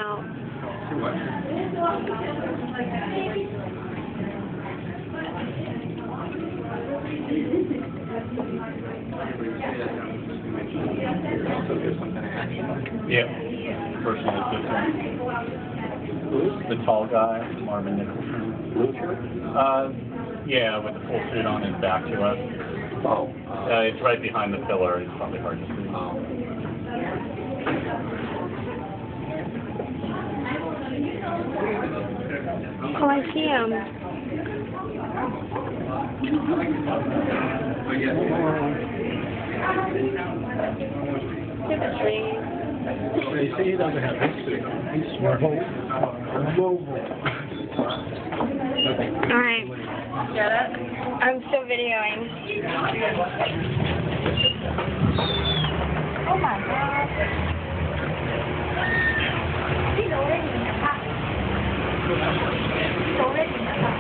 out. Yep. Personal assistant. The tall guy, Marvin Nicholson. Yeah, with the full suit on, his back to us. Oh. It's right behind the pillar. It's probably hard to see. Oh, I see him. Look at the tree. You see, he doesn't have his suit on. He's mobile. Alright. Get it? I'm still videoing. Oh my god. 呢度咧，原來拍，呢度咧，原來拍。